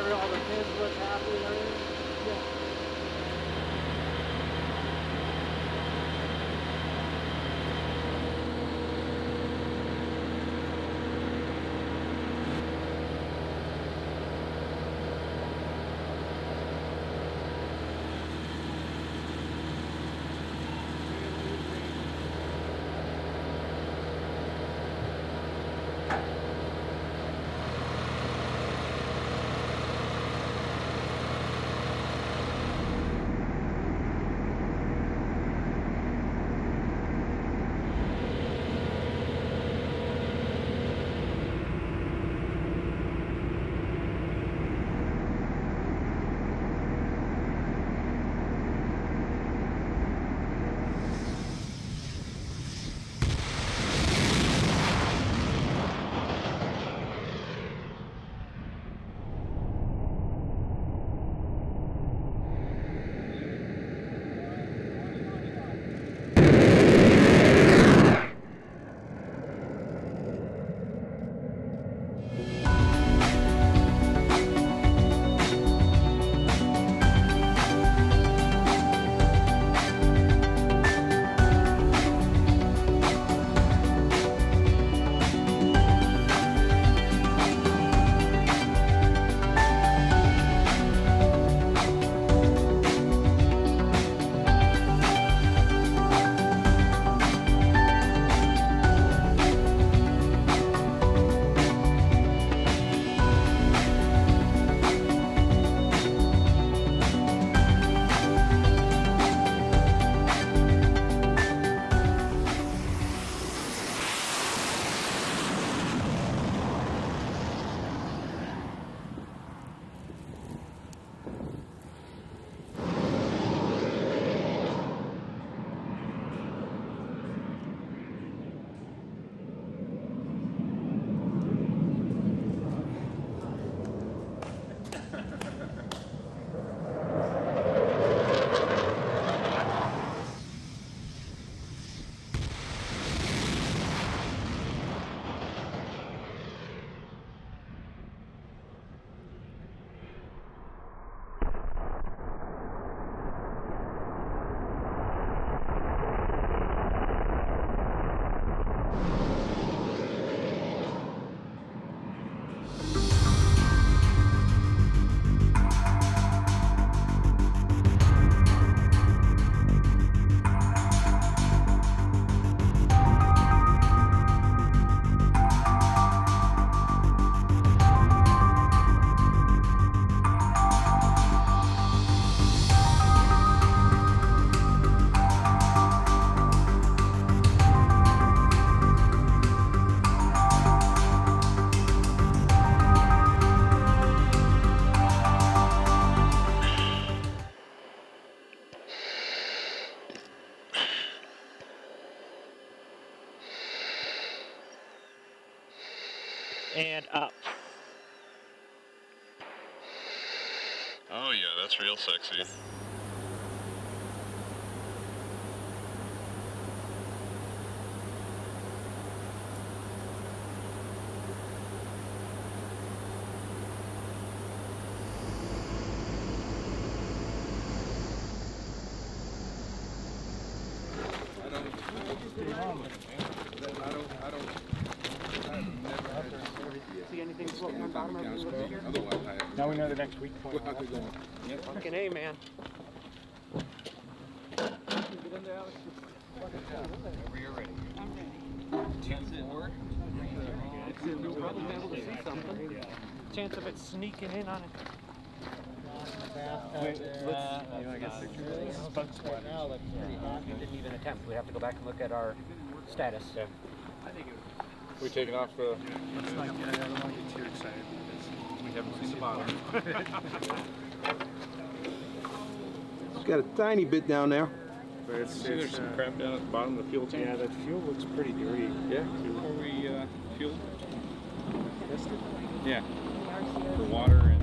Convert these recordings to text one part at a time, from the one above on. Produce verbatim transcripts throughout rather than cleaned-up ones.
every, all the kids, what's happening, everything? Yeah. And up. Oh yeah, that's real sexy. I don't, I don't, I don't, I've never had See anything floating on the bottom of the otherwise I have. Now we know the next week point. How's it going? Yep. Fucking A, man. Whenever you're ready. I'm ready. Chance it work? We'll probably be able to see something. Chance of it sneaking in on it. Wait, let's, you want to get pictures? Bug squad. We didn't even attempt. We'd have to go back and look at our status. Yeah. We taking off the... Let's not get, I don't want to get too excited because we haven't seen the bottom. It's got a tiny bit down there. But it's, See, there's it's, some uh, crap down at the bottom of the fuel tank. yeah, that fuel looks pretty dirty. Yeah, before we uh, fuel. Tested? Yeah, for water and...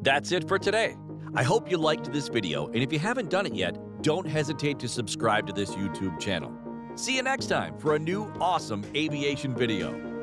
That's it for today. I hope you liked this video, and if you haven't done it yet, don't hesitate to subscribe to this YouTube channel. See you next time for a new awesome aviation video.